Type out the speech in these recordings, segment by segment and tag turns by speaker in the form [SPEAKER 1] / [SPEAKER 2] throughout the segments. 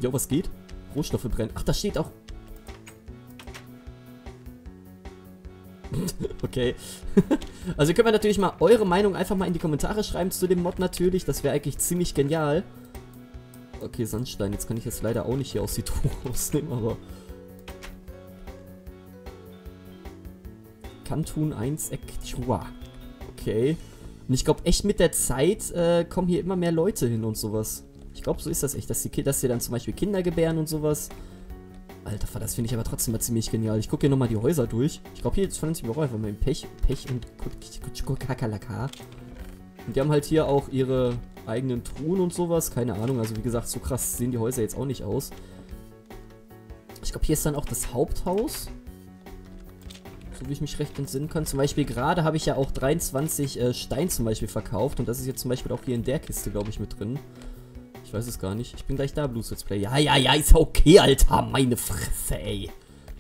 [SPEAKER 1] Jo, was geht? Rohstoffe brennen. Ach, da steht auch... Okay. Also ihr könnt mir natürlich mal eure Meinung einfach mal in die Kommentare schreiben zu dem Mod natürlich. Das wäre eigentlich ziemlich genial. Okay, Sandstein. Jetzt kann ich jetzt leider auch nicht hier aus die Truhe rausnehmen, aber... Kantun 1 Ektua. Okay. Und ich glaube echt mit der Zeit kommen hier immer mehr Leute hin und sowas. Ich glaube, so ist das echt, dass die dann zum Beispiel Kinder gebären und sowas. Alter, das finde ich aber trotzdem mal ziemlich genial. Ich gucke hier nochmal die Häuser durch. Ich glaube, hier jetzt von uns auch einfach mal Pech und Kakalaka. Und die haben halt hier auch ihre eigenen Truhen und sowas. Keine Ahnung, also wie gesagt, so krass sehen die Häuser jetzt auch nicht aus. Ich glaube, hier ist dann auch das Haupthaus. So wie ich mich recht entsinnen kann. Zum Beispiel gerade habe ich ja auch 23 Stein zum Beispiel verkauft. Und das ist jetzt zum Beispiel auch hier in der Kiste, glaube ich, mit drin. Ich weiß es gar nicht. Ich bin gleich da, Blues Let's Play. Ja, ist okay, Alter. Meine Fresse, ey.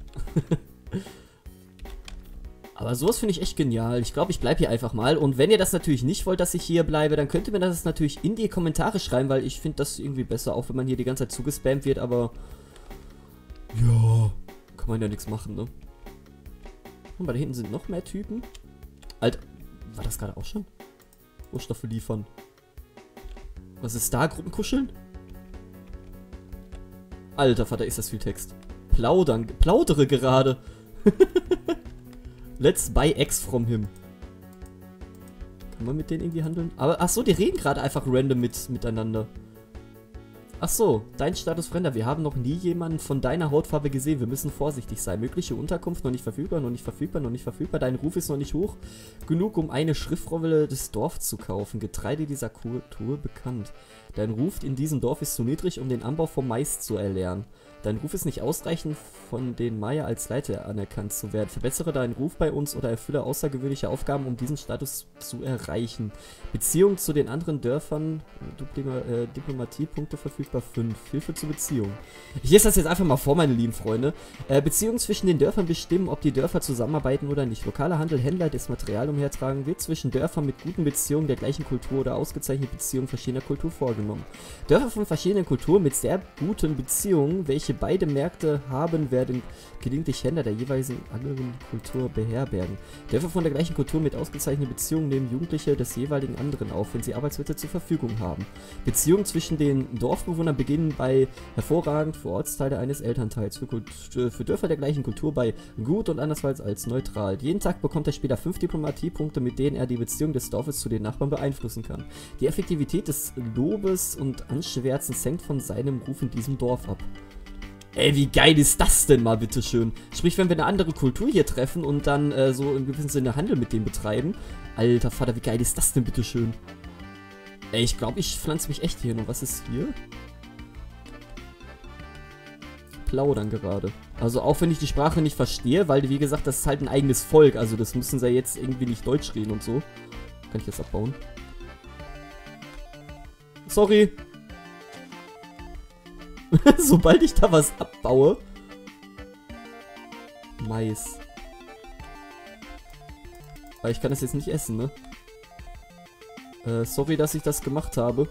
[SPEAKER 1] Aber sowas finde ich echt genial. Ich glaube, ich bleibe hier einfach mal. Und wenn ihr das natürlich nicht wollt, dass ich hier bleibe, dann könnt ihr mir das natürlich in die Kommentare schreiben, weil ich finde das irgendwie besser, auch wenn man hier die ganze Zeit zugespammt wird, aber... Ja, kann man ja nichts machen, ne? Und da hinten sind noch mehr Typen. Alter, war das gerade auch schon? Rohstoffe liefern. Was ist da? Gruppenkuscheln? Alter Vater, ist das viel Text. Plaudere gerade. Let's buy X from him. Kann man mit denen irgendwie handeln? Aber, ach so, die reden gerade einfach random miteinander. Ach so, dein Status Fremder. Wir haben noch nie jemanden von deiner Hautfarbe gesehen. Wir müssen vorsichtig sein. Mögliche Unterkunft noch nicht verfügbar, noch nicht verfügbar, noch nicht verfügbar. Dein Ruf ist noch nicht hoch genug, um eine Schriftrolle des Dorfs zu kaufen. Getreide dieser Kultur bekannt. Dein Ruf in diesem Dorf ist zu niedrig, um den Anbau von Mais zu erlernen. Dein Ruf ist nicht ausreichend, von den Maya als Leiter anerkannt zu werden. Verbessere deinen Ruf bei uns oder erfülle außergewöhnliche Aufgaben, um diesen Status zu erreichen. Beziehung zu den anderen Dörfern, Diplomatiepunkte verfügbar 5. Hilfe zur Beziehung. Ich lese das jetzt einfach mal vor, meine lieben Freunde. Beziehungen zwischen den Dörfern bestimmen, ob die Dörfer zusammenarbeiten oder nicht. Lokaler Handel, Händler, das Material umhertragen, wird zwischen Dörfern mit guten Beziehungen der gleichen Kultur oder ausgezeichneten Beziehungen verschiedener Kultur vorgenommen. Dörfer von verschiedenen Kulturen mit sehr guten Beziehungen, welche beide Märkte haben, werden gelegentlich Händler der jeweiligen anderen Kultur beherbergen. Dörfer von der gleichen Kultur mit ausgezeichneten Beziehungen nehmen Jugendliche des jeweiligen anderen auf, wenn sie Arbeitsplätze zur Verfügung haben. Beziehungen zwischen den Dorfbewohnern beginnen bei hervorragend für Ortsteile eines Elternteils, für Dörfer der gleichen Kultur bei gut und andersfalls als neutral. Jeden Tag bekommt der Spieler 5 Diplomatiepunkte, mit denen er die Beziehung des Dorfes zu den Nachbarn beeinflussen kann. Die Effektivität des Lobes und Anschwärzens hängt von seinem Ruf in diesem Dorf ab. Ey, wie geil ist das denn mal, bitteschön? Sprich, wenn wir eine andere Kultur hier treffen und dann so im gewissen Sinne Handel mit denen betreiben. Alter Vater, wie geil ist das denn, bitteschön? Ey, ich glaube, ich pflanze mich echt hier hin. Und was ist hier? Plaudern gerade. Also auch wenn ich die Sprache nicht verstehe, weil, wie gesagt, das ist halt ein eigenes Volk. Also das müssen sie jetzt irgendwie nicht Deutsch reden und so. Kann ich das abbauen? Sorry. Sobald ich da was abbaue. Mais. Aber ich kann das jetzt nicht essen, ne? Sorry, dass ich das gemacht habe.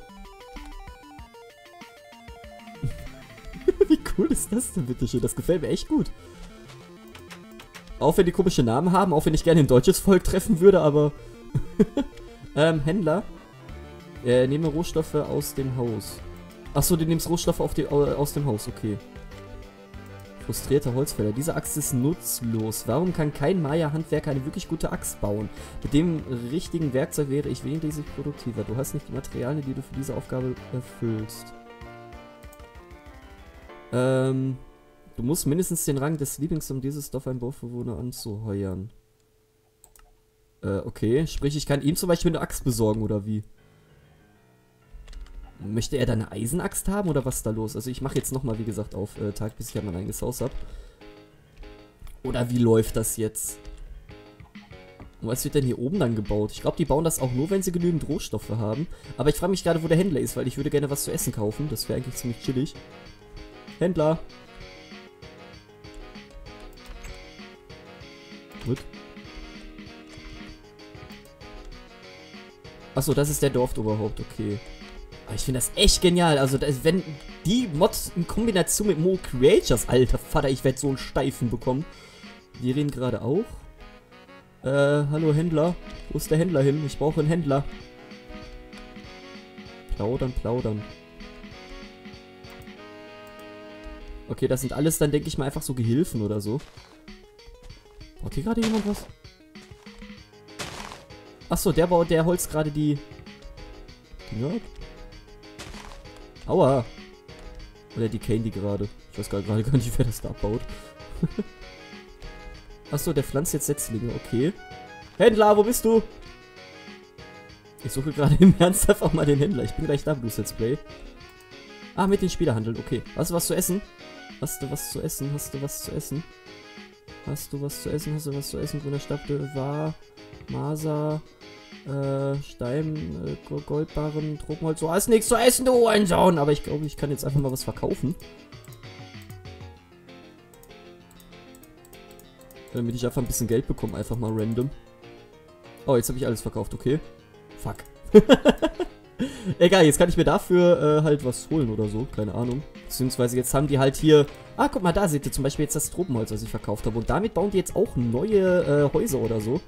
[SPEAKER 1] Wie cool ist das denn, bitteschön? Das gefällt mir echt gut. Auch wenn die komische Namen haben, auch wenn ich gerne ein deutsches Volk treffen würde, aber... Händler. Nehme Rohstoffe aus dem Haus. Achso, du nimmst Rohstoffe aus dem Haus, okay. Frustrierter Holzfäller. Diese Axt ist nutzlos. Warum kann kein Maya-Handwerker eine wirklich gute Axt bauen? Mit dem richtigen Werkzeug wäre ich wesentlich produktiver. Du hast nicht die Materialien, die du für diese Aufgabe erfüllst. Du musst mindestens den Rang des Lieblings, um dieses Dorf einen Dorfbewohner anzuheuern. Okay. Sprich, ich kann ihm zum Beispiel eine Axt besorgen, oder wie? Möchte er da eine Eisenaxt haben oder was ist da los? Also ich mache jetzt nochmal, wie gesagt, auf Tag, bis ich halt mein eigenes Haus habe. Oder wie läuft das jetzt? Und was wird denn hier oben dann gebaut? Ich glaube, die bauen das auch nur, wenn sie genügend Rohstoffe haben. Aber ich frage mich gerade, wo der Händler ist, weil ich würde gerne was zu essen kaufen. Das wäre eigentlich ziemlich chillig. Händler! Gut. Achso, das ist der Dorfoberhaupt, okay. Aber ich finde das echt genial. Also, wenn die Mods in Kombination mit Mo Creatures, alter Vater, ich werde so einen Steifen bekommen. Wir reden gerade auch. Hallo Händler. Wo ist der Händler hin? Ich brauche einen Händler. Plaudern, plaudern. Okay, das sind alles dann, denke ich mal, einfach so Gehilfen oder so. Baut hier gerade jemand was? Achso, der holzt gerade die... Ja. Aua. Oder die Candy gerade. Ich weiß gerade gar nicht, wer das da abbaut. Achso, der pflanzt jetzt Setzlinge, okay. Händler, wo bist du? Ich suche gerade im Ernst einfach mal den Händler. Ich bin gleich da, Blues Let's Play. Ah, mit den Spielerhandeln, okay. Hast du was zu essen? Hast du was zu essen? Hast du was zu essen? Hast du was zu essen? Hast du was zu essen? Grüner Stab, war Masa, Stein, Goldbarren, Tropenholz. Du hast nichts zu essen, du Hurensohn! Aber ich glaube, ich kann jetzt einfach mal was verkaufen. Damit ich einfach ein bisschen Geld bekomme, einfach mal random. Oh, jetzt habe ich alles verkauft, okay. Fuck. Egal, jetzt kann ich mir dafür halt was holen oder so, keine Ahnung. Beziehungsweise jetzt haben die halt hier... Ah, guck mal, da seht ihr zum Beispiel jetzt das Tropenholz, was ich verkauft habe. Und damit bauen die jetzt auch neue Häuser oder so.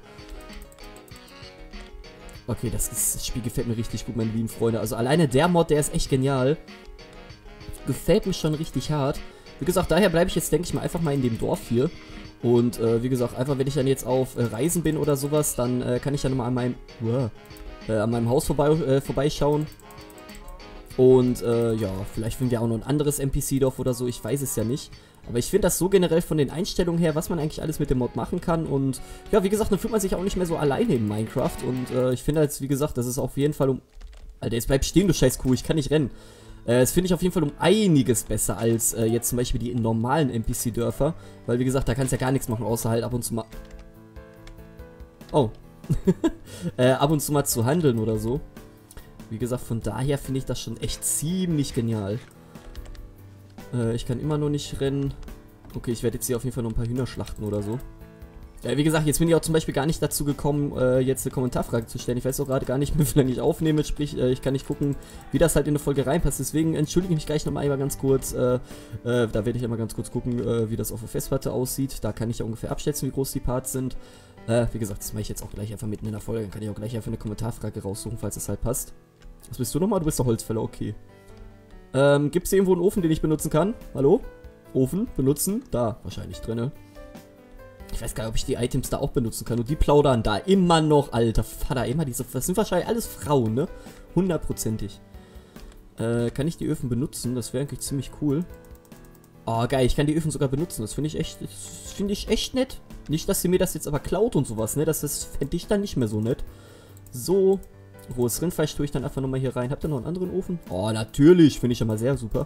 [SPEAKER 1] Okay, das Spiel gefällt mir richtig gut, meine lieben Freunde. Also alleine der Mod, der ist echt genial. Gefällt mir schon richtig hart. Wie gesagt, daher bleibe ich jetzt, denke ich mal, einfach mal in dem Dorf hier. Und wie gesagt, einfach wenn ich dann jetzt auf Reisen bin oder sowas, dann kann ich ja nochmal an meinem Haus vorbeischauen. Und ja, vielleicht finden wir auch noch ein anderes NPC-Dorf oder so, ich weiß es ja nicht. Aber ich finde das so generell von den Einstellungen her, was man eigentlich alles mit dem Mod machen kann. Und ja, wie gesagt, dann fühlt man sich auch nicht mehr so alleine in Minecraft. Und ich finde jetzt, wie gesagt, das ist auf jeden Fall um... Alter, jetzt bleib stehen, du scheiß Kuh, ich kann nicht rennen. Das finde ich auf jeden Fall um einiges besser als jetzt zum Beispiel die normalen NPC-Dörfer. Weil, wie gesagt, da kannst du ja gar nichts machen, außer halt ab und zu mal... Oh. Ab und zu mal zu handeln oder so. Wie gesagt, von daher finde ich das schon echt ziemlich genial. Ich kann immer noch nicht rennen. Okay, ich werde jetzt hier auf jeden Fall noch ein paar Hühner schlachten oder so. Wie gesagt, jetzt bin ich auch zum Beispiel gar nicht dazu gekommen, jetzt eine Kommentarfrage zu stellen. Ich weiß auch gerade gar nicht mehr, wie lange ich aufnehme. Sprich, ich kann nicht gucken, wie das halt in eine Folge reinpasst. Deswegen entschuldige ich mich gleich nochmal ganz kurz. Da werde ich einmal ganz kurz gucken, wie das auf der Festplatte aussieht. Da kann ich ja ungefähr abschätzen, wie groß die Parts sind. Wie gesagt, das mache ich jetzt auch gleich einfach mitten in der Folge. Dann kann ich auch gleich einfach eine Kommentarfrage raussuchen, falls das halt passt. Was bist du nochmal? Du bist der Holzfäller, okay. Gibt es hier irgendwo einen Ofen, den ich benutzen kann? Hallo? Ofen benutzen? Da, wahrscheinlich drinne. Ich weiß gar nicht, ob ich die Items da auch benutzen kann. Und die plaudern da immer noch, alter Vater. Immer diese... Das sind wahrscheinlich alles Frauen, ne? 100%ig. Kann ich die Öfen benutzen? Das wäre eigentlich ziemlich cool. Oh, geil. Ich kann die Öfen sogar benutzen. Das finde ich echt nett. Nicht, dass sie mir das jetzt aber klaut und sowas, ne? Das fände ich dann nicht mehr so nett. So... Rohes Rindfleisch tue ich dann einfach nochmal hier rein. Habt ihr noch einen anderen Ofen? Oh, natürlich. Finde ich ja mal sehr super.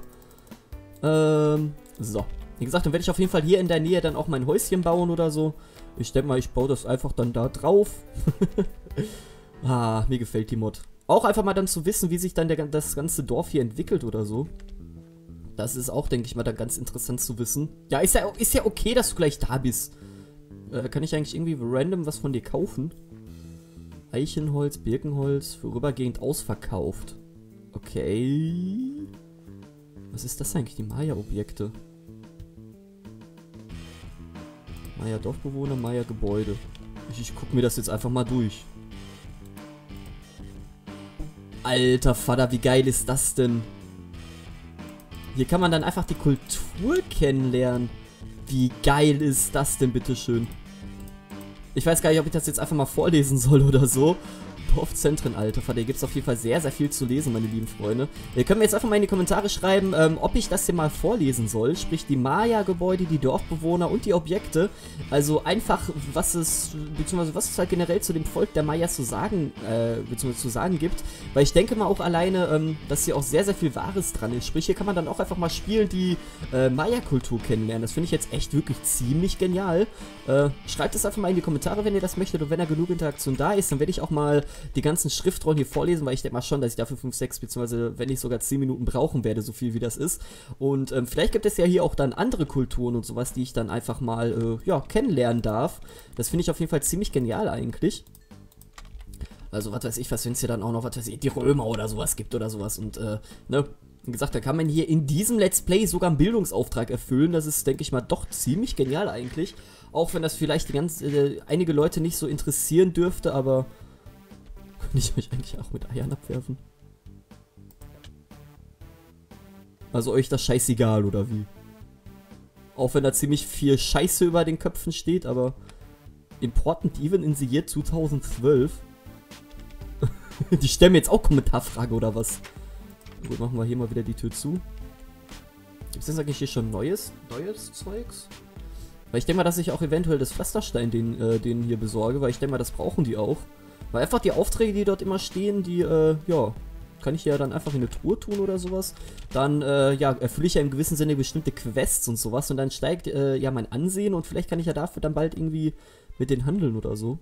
[SPEAKER 1] So. Wie gesagt, dann werde ich auf jeden Fall hier in der Nähe dann auch mein Häuschen bauen oder so. Ich denke mal, ich baue das einfach dann da drauf. Ah, mir gefällt die Mod. Auch einfach mal dann zu wissen, wie sich dann das ganze Dorf hier entwickelt oder so. Das ist auch, denke ich mal, dann ganz interessant zu wissen. Ja, ist ja okay, dass du gleich da bist. Kann ich eigentlich irgendwie random was von dir kaufen? Eichenholz, Birkenholz, vorübergehend ausverkauft. Okay. Was ist das eigentlich? Die Maya-Objekte. Maya-Dorfbewohner, Maya-Gebäude. Ich gucke mir das jetzt einfach mal durch. Alter Vater, wie geil ist das denn? Hier kann man dann einfach die Kultur kennenlernen. Wie geil ist das denn, bitteschön? Ich weiß gar nicht, ob ich das jetzt einfach mal vorlesen soll oder so. Dorfzentren, alter Vater, hier gibt es auf jeden Fall sehr, sehr viel zu lesen, meine lieben Freunde. Ihr könnt mir jetzt einfach mal in die Kommentare schreiben, ob ich das hier mal vorlesen soll. Sprich, die Maya-Gebäude, die Dorfbewohner und die Objekte. Also einfach, was es halt generell zu dem Volk der Mayas zu sagen, gibt. Weil ich denke mal auch alleine, dass hier auch sehr, sehr viel Wahres dran ist. Sprich, hier kann man dann auch einfach mal spielen, die Maya-Kultur kennenlernen. Das finde ich jetzt echt wirklich ziemlich genial. Schreibt es einfach mal in die Kommentare, wenn ihr das möchtet. Und wenn da genug Interaktion da ist, dann werde ich auch mal die ganzen Schriftrollen hier vorlesen, weil ich denke mal schon, dass ich dafür 5, 6 bzw. wenn nicht sogar 10 Minuten brauchen werde, so viel wie das ist. Und vielleicht gibt es ja hier auch dann andere Kulturen und sowas, die ich dann einfach mal, ja, kennenlernen darf. Das finde ich auf jeden Fall ziemlich genial eigentlich. Also was weiß ich, was wenn es hier dann auch noch, was weiß ich, die Römer oder sowas gibt oder sowas. Und, ne, wie gesagt, da kann man hier in diesem Let's Play sogar einen Bildungsauftrag erfüllen. Das ist, denke ich mal, doch ziemlich genial eigentlich. Auch wenn das vielleicht einige Leute nicht so interessieren dürfte, aber kann ich euch eigentlich auch mit Eiern abwerfen? Also euch das scheißegal, oder wie? Auch wenn da ziemlich viel Scheiße über den Köpfen steht, aber Important even in the year 2012. Die stellen mir jetzt auch Kommentarfrage oder was? Gut, machen wir hier mal wieder die Tür zu. Gibt es denn eigentlich hier schon neues Zeugs? Weil ich denke mal, dass ich auch eventuell das Pflasterstein denen hier besorge, weil ich denke mal, das brauchen die auch. Weil einfach die Aufträge, die dort immer stehen, die, ja, kann ich ja dann einfach in eine Truhe tun oder sowas. Dann, ja, erfülle ich ja im gewissen Sinne bestimmte Quests und sowas und dann steigt, ja, mein Ansehen und vielleicht kann ich ja dafür dann bald irgendwie mit denen handeln oder so.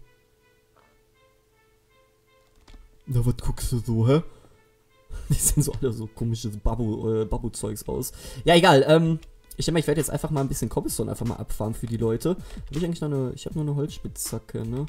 [SPEAKER 1] Na, was guckst du so, hä? Die sehen so alle so komisches Babu-Zeugs aus. Ja, egal, ich denke mal, ich werde jetzt einfach mal ein bisschen Cobblestone einfach mal abfarmen für die Leute. Habe ich eigentlich noch eine, ich habe nur eine Holzspitzhacke, ne?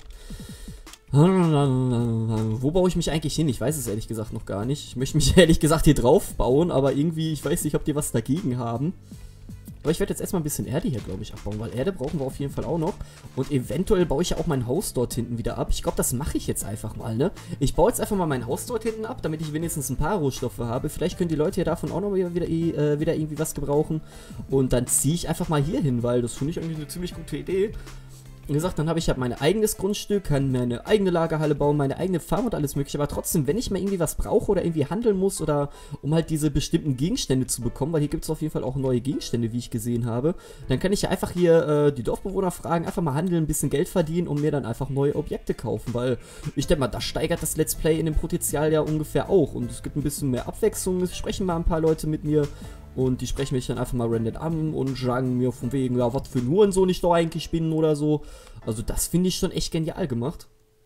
[SPEAKER 1] Wo baue ich mich eigentlich hin? Ich weiß es ehrlich gesagt noch gar nicht. Ich möchte mich ehrlich gesagt hier drauf bauen, aber irgendwie, ich weiß nicht, ob die was dagegen haben. Aber ich werde jetzt erstmal ein bisschen Erde hier, glaube ich, abbauen, weil Erde brauchen wir auf jeden Fall auch noch. Und eventuell baue ich ja auch mein Haus dort hinten wieder ab. Ich glaube, das mache ich jetzt einfach mal, ne? Ich baue jetzt einfach mal mein Haus dort hinten ab, damit ich wenigstens ein paar Rohstoffe habe. Vielleicht können die Leute ja davon auch noch wieder irgendwie was gebrauchen. Und dann ziehe ich einfach mal hier hin, weil das finde ich eigentlich eine ziemlich gute Idee. Wie gesagt, dann habe ich halt mein eigenes Grundstück, kann meine eigene Lagerhalle bauen, meine eigene Farm und alles mögliche. Aber trotzdem, wenn ich mal irgendwie was brauche oder irgendwie handeln muss oder um halt diese bestimmten Gegenstände zu bekommen, weil hier gibt es auf jeden Fall auch neue Gegenstände, wie ich gesehen habe, dann kann ich ja einfach hier die Dorfbewohner fragen, einfach mal handeln, ein bisschen Geld verdienen und mir dann einfach neue Objekte kaufen. Weil ich denke mal, das steigert das Let's Play in dem Potenzial ja ungefähr auch. Und es gibt ein bisschen mehr Abwechslung, es sprechen mal ein paar Leute mit mir. Und die sprechen mich dann einfach mal random an und sagen mir von wegen, ja, was für ein Hurensohn ich da eigentlich bin oder so. Also das finde ich schon echt genial gemacht.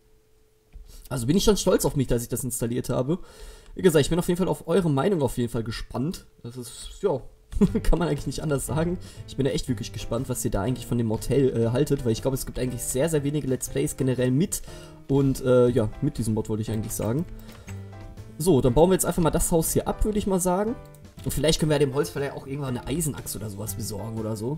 [SPEAKER 1] Also bin ich schon stolz auf mich, dass ich das installiert habe. Wie gesagt, ich bin auf jeden Fall auf eure Meinung auf jeden Fall gespannt. Das ist, ja, kann man eigentlich nicht anders sagen. Ich bin da echt wirklich gespannt, was ihr da eigentlich von dem Motel haltet, weil ich glaube, es gibt eigentlich sehr, sehr wenige Let's Plays generell mit. Und, ja, mit diesem Mod wollte ich eigentlich sagen. So, dann bauen wir jetzt einfach mal das Haus hier ab, würde ich mal sagen. Und vielleicht können wir ja dem Holzfäller auch irgendwann eine Eisenachse oder sowas besorgen oder so.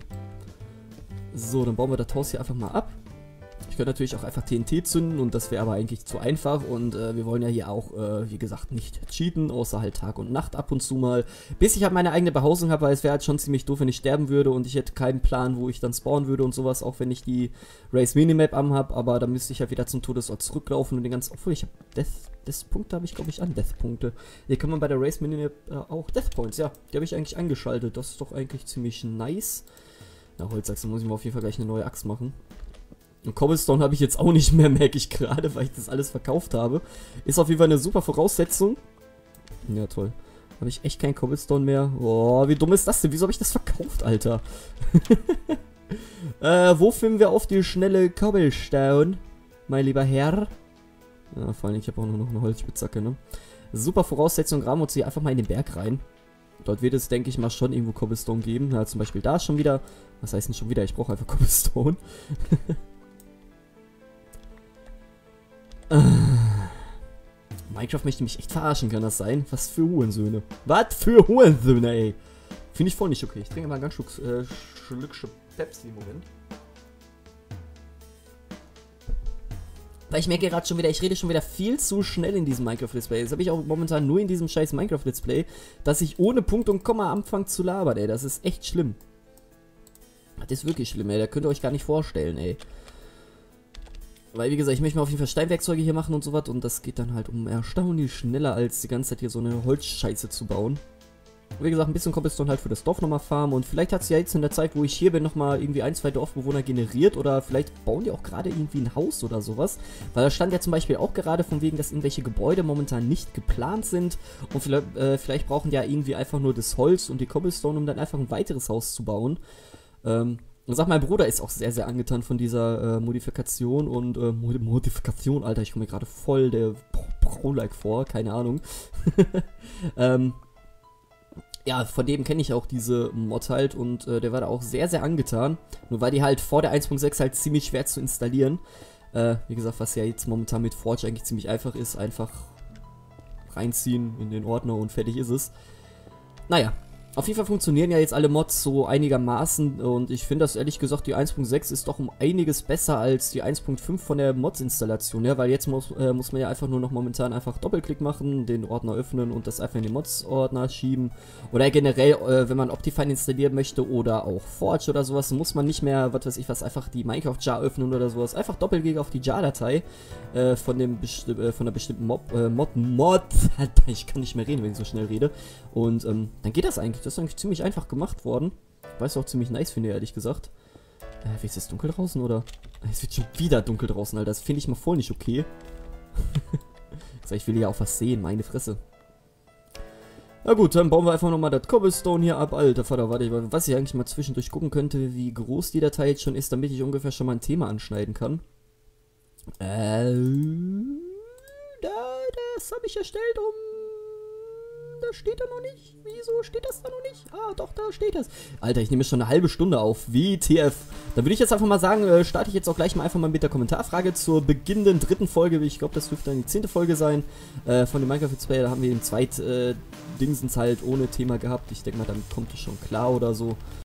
[SPEAKER 1] So, dann bauen wir das Haus hier einfach mal ab. Ich könnte natürlich auch einfach TNT zünden und das wäre aber eigentlich zu einfach. Und wir wollen ja hier auch, wie gesagt, nicht cheaten, außer halt Tag und Nacht ab und zu mal. Bis ich halt meine eigene Behausung habe, weil es wäre halt schon ziemlich doof, wenn ich sterben würde und ich hätte keinen Plan, wo ich dann spawnen würde und sowas, auch wenn ich die Race Minimap habe. Aber dann müsste ich halt wieder zum Todesort zurücklaufen und den ganzen... Obwohl, ich habe Death-Punkte habe ich, glaube ich, an. Death-Punkte. Hier kann man bei der Race Minimap auch Death Points, ja. Die habe ich eigentlich angeschaltet. Das ist doch eigentlich ziemlich nice. Na, Holzachse muss ich mir auf jeden Fall gleich eine neue Axt machen. Und Cobblestone habe ich jetzt auch nicht mehr, merke ich gerade, weil ich das alles verkauft habe. Ist auf jeden Fall eine super Voraussetzung. Ja, toll. Habe ich echt kein Cobblestone mehr. Boah, wie dumm ist das denn? Wieso habe ich das verkauft, Alter? Wo finden wir auf die schnelle Cobblestone, mein lieber Herr? Ja, vor allem, ich habe auch noch eine Holzspitzhacke, ne? Super Voraussetzung, graben wir uns hier einfach mal in den Berg rein. Dort wird es, denke ich mal, schon irgendwo Cobblestone geben. Ja, zum Beispiel da schon wieder. Was heißt denn schon wieder? Ich brauche einfach Cobblestone. Minecraft möchte mich echt verarschen, kann das sein? Was für Hurensöhne. Was für Hurensöhne, ey. Finde ich voll nicht okay. Ich trinke mal einen ganz Schlückchen Pepsi im Moment. Weil ich merke gerade schon wieder, ich rede schon wieder viel zu schnell in diesem Minecraft-Let's Play. Das habe ich auch momentan nur in diesem scheiß Minecraft-Let's Play, dass ich ohne Punkt und Komma anfange zu labern, ey. Das ist echt schlimm. Das ist wirklich schlimm, ey. Da könnt ihr euch gar nicht vorstellen, ey. Weil, wie gesagt, ich möchte mir auf jeden Fall Steinwerkzeuge hier machen und so was. Und das geht dann halt um erstaunlich schneller, als die ganze Zeit hier so eine Holzscheiße zu bauen. Wie gesagt, ein bisschen Cobblestone halt für das Dorf nochmal farmen. Und vielleicht hat es ja jetzt in der Zeit, wo ich hier bin, nochmal irgendwie ein, zwei Dorfbewohner generiert. Oder vielleicht bauen die auch gerade irgendwie ein Haus oder sowas. Weil da stand ja zum Beispiel auch gerade von wegen, dass irgendwelche Gebäude momentan nicht geplant sind. Und vielleicht brauchen die ja irgendwie einfach nur das Holz und die Cobblestone, um dann einfach ein weiteres Haus zu bauen. Und sag, mein Bruder ist auch sehr, sehr angetan von dieser Modifikation und Modifikation, Alter, ich komme mir gerade voll der Pro-like vor, keine Ahnung. Ja, von dem kenne ich auch diese Mod halt und der war da auch sehr, sehr angetan. Nur war die halt vor der 1.6 halt ziemlich schwer zu installieren. Wie gesagt, was ja jetzt momentan mit Forge eigentlich ziemlich einfach ist. Einfach reinziehen in den Ordner und fertig ist es. Naja. Auf jeden Fall funktionieren ja jetzt alle Mods so einigermaßen und ich finde das ehrlich gesagt, die 1.6 ist doch um einiges besser als die 1.5 von der Mods-Installation, ja, weil jetzt muss man ja einfach nur noch momentan einfach Doppelklick machen, den Ordner öffnen und das einfach in den Mods-Ordner schieben. Oder generell, wenn man Optifine installieren möchte oder auch Forge oder sowas, muss man nicht mehr, was weiß ich was, einfach die Minecraft-Jar öffnen oder sowas. Einfach Doppelklick auf die Jar-Datei von einer bestimmten Mod. Ich kann nicht mehr reden, wenn ich so schnell rede. Und dann geht das eigentlich. Das ist eigentlich ziemlich einfach gemacht worden. Weil ich es auch ziemlich nice finde, ehrlich gesagt. Wie ist es dunkel draußen, oder? Es wird schon wieder dunkel draußen, Alter. Das finde ich mal voll nicht okay. Ich will ja auch was sehen, meine Fresse. Na gut, dann bauen wir einfach nochmal das Cobblestone hier ab. Alter Vater, warte, was ich eigentlich mal zwischendurch gucken könnte, wie groß die Datei jetzt schon ist, damit ich ungefähr schon mal ein Thema anschneiden kann. Das habe ich erstellt da steht er noch nicht. Wieso steht das da noch nicht? Ah, doch, da steht das. Alter, ich nehme schon eine halbe Stunde auf. WTF. Dann würde ich jetzt einfach mal sagen, starte ich jetzt auch gleich mal einfach mal mit der Kommentarfrage zur beginnenden 3. Folge. Ich glaube, das dürfte dann die 10. Folge sein von dem Minecraft Let's Play. Da haben wir den Dingsens halt ohne Thema gehabt. Ich denke mal, dann kommt es schon klar oder so.